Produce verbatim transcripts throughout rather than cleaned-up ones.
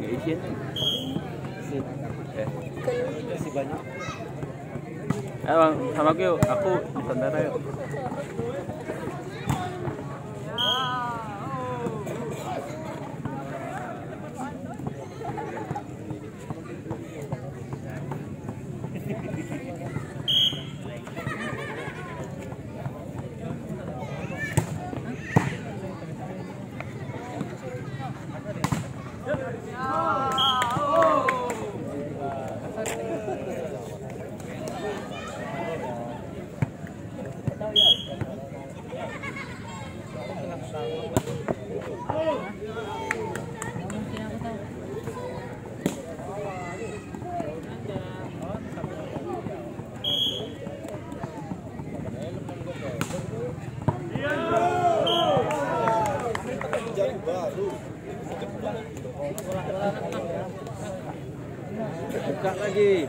Asian. Kasih banyak. Ayo sama aku yuk, aku Nusantara yuk. Buka lagi.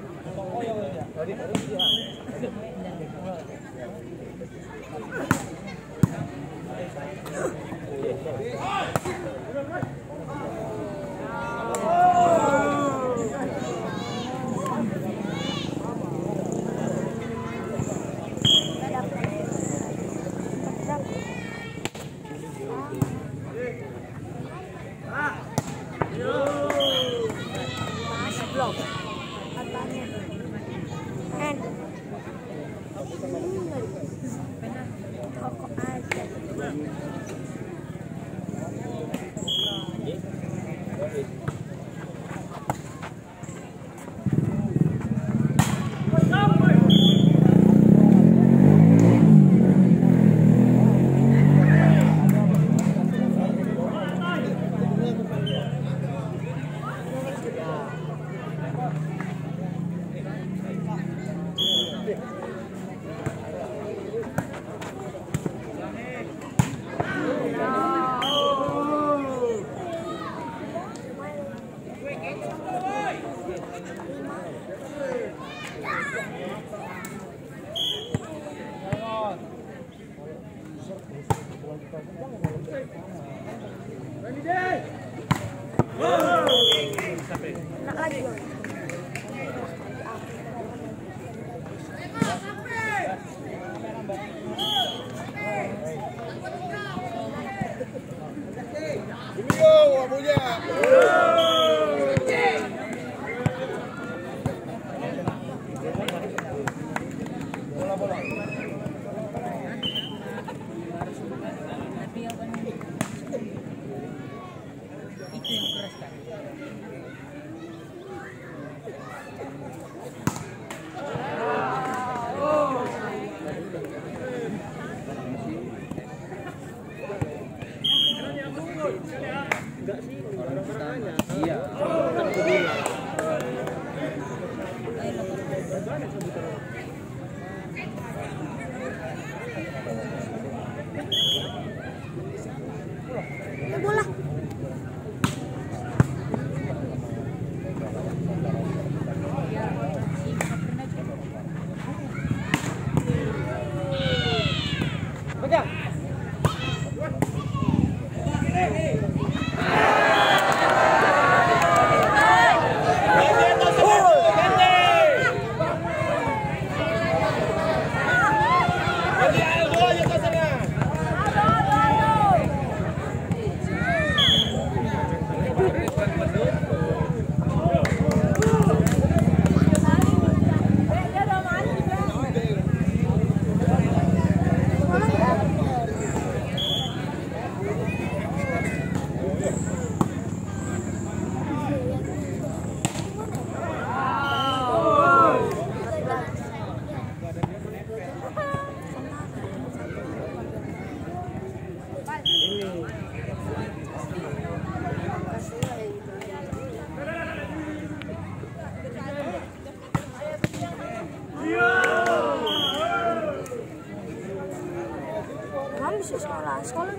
Sekolah, sekolah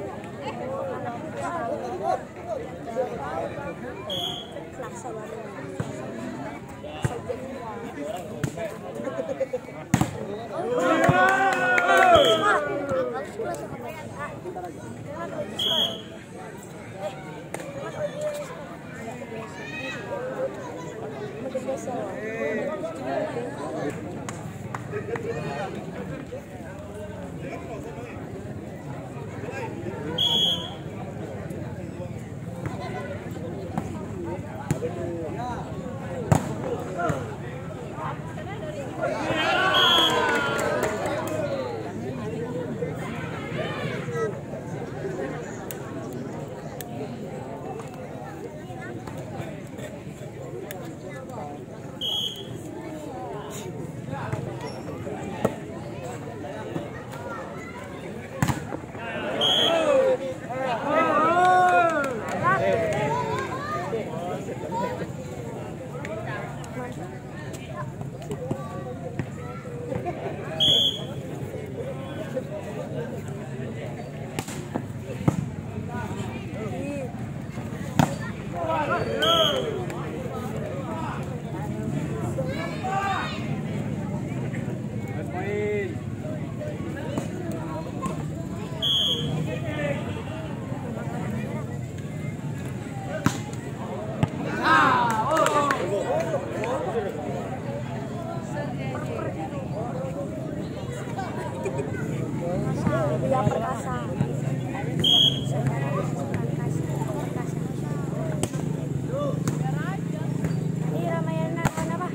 laksa baru. Sekolah. Dia perkasa. Ini Ramayana apa?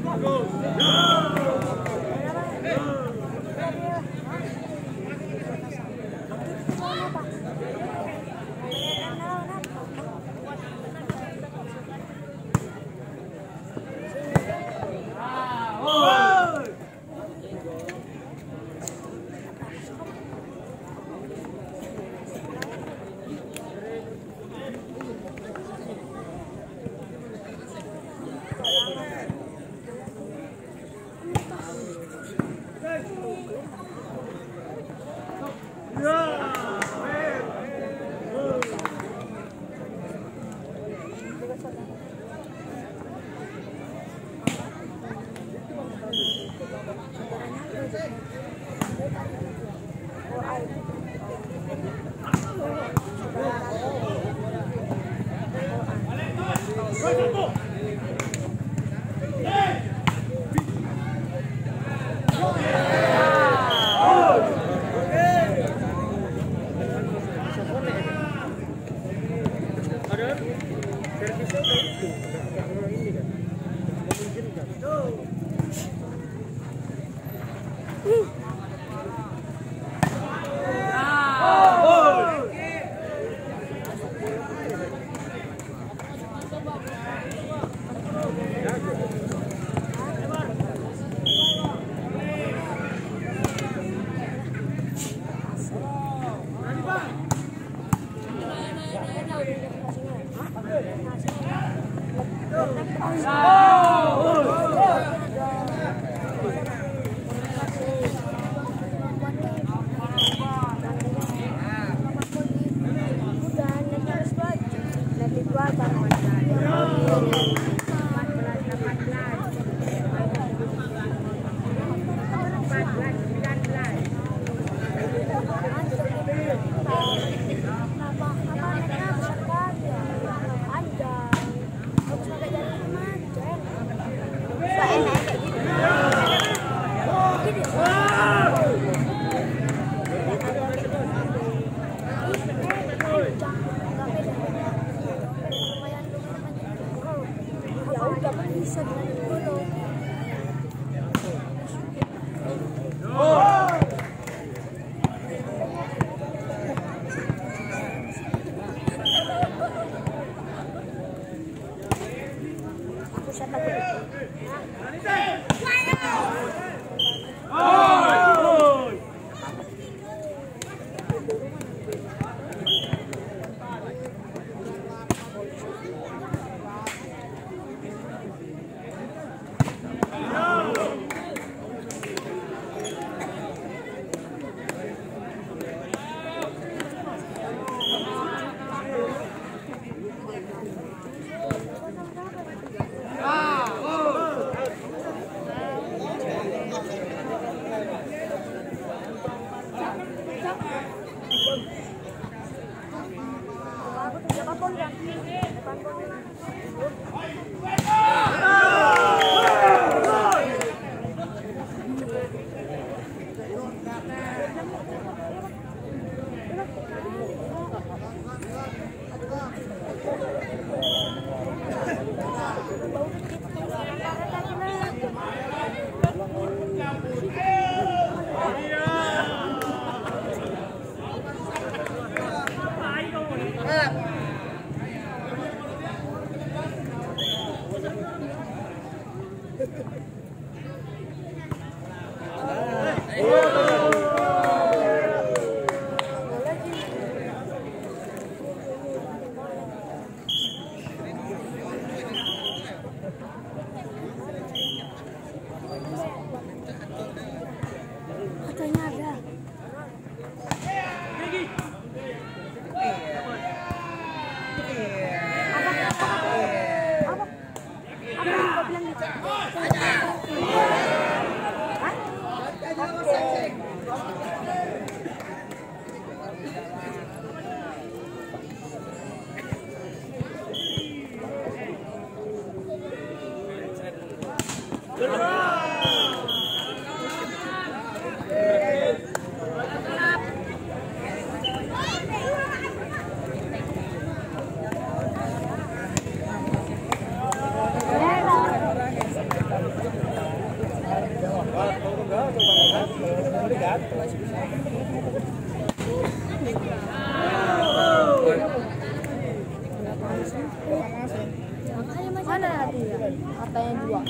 Mana tadi ya? Katanya dua.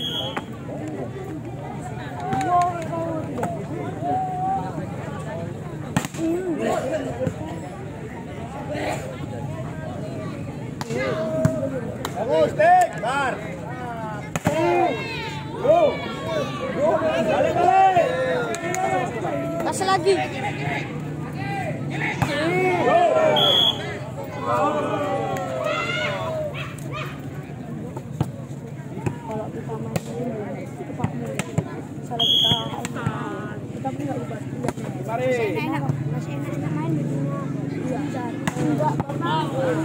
Bagus, Dik. Bar. Go. Go. Balik, balik. Kasih lagi. Go. Kalau kita main ini, itu Pak Mul. Kalau kita kita punya obat. Mari. Masih enak, masih enak main di dunia. Iya, enggak pernah.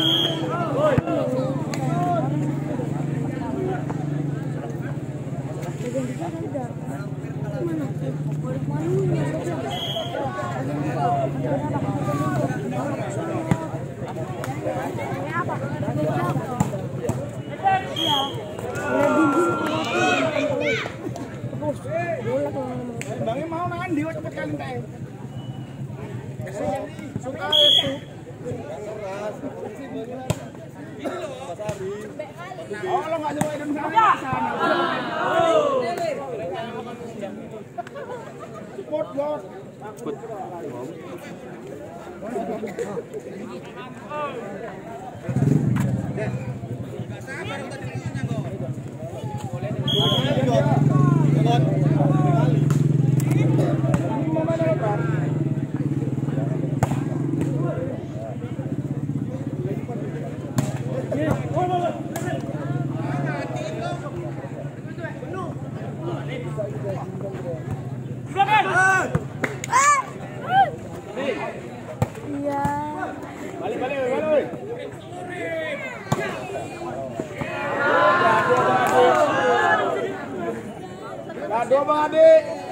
Bangnya mau nahan dia cepet kali tae. Suka itu. Oh, lo nggak jauh dari sana. Sport bos. Takut. Iya. Balik balik balik. Kado Bang Ade.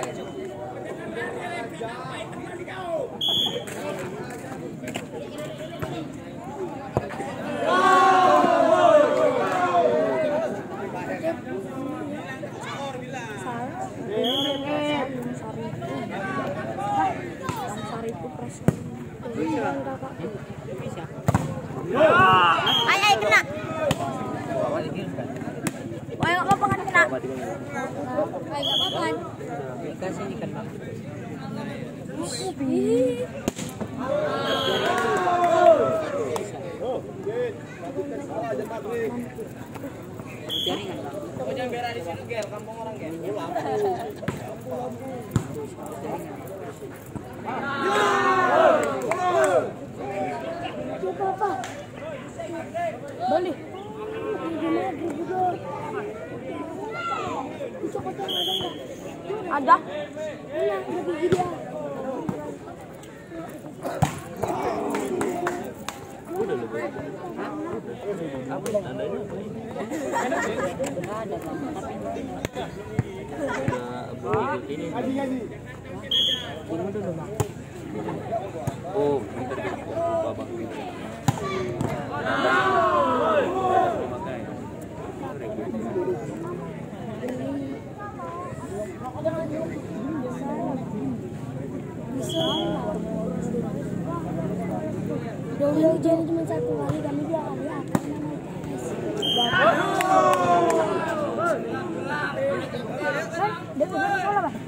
Ay, ay, kena. Ay, nggak apa-apa kan kena. Ay, nggak apa-apa kan. Kasih ikan bang. Jaringan bang. Kau jangan berak di sini gel, kampung orang gel. Apa? Balik. Ada? Iya, ada gigi dia. Udah lu. Apa tandanya? Ada bang. Tapi Ini. Ngaji ngaji. ini dulu bang. Oh, bentar kita babak ini. Udah hujan cuma satu kali, kami dua kali akan naik tes. Dia punya sekolah pak?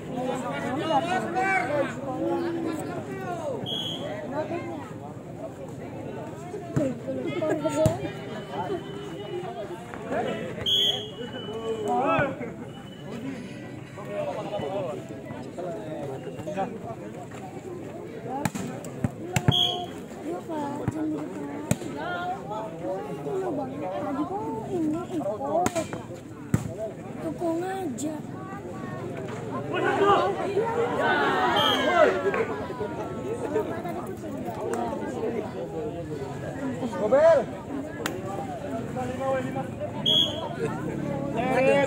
Tukung aja. Gobel. Leret.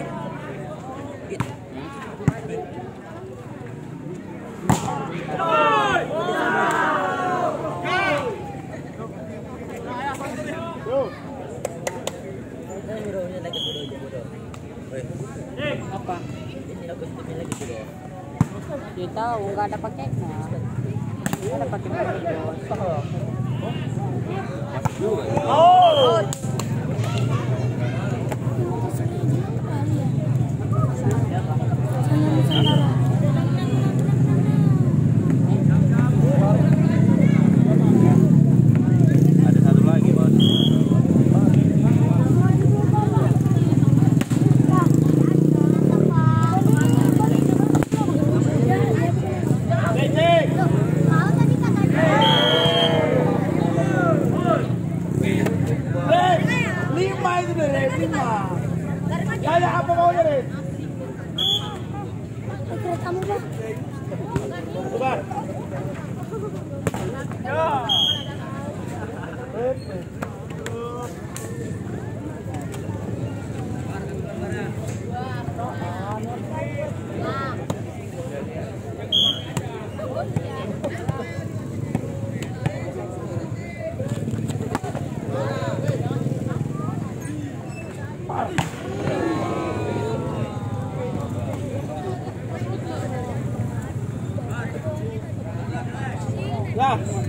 Apa? Ini aku lagi sudah. Dia tahu nggak ada paketnya. Nggak ada paket bos. Oh. Ada satu lagi, Bos. Lima itu deh, lima. Kayak apa maunya deh? Paket kamu bang. Coba. Ya. Ya.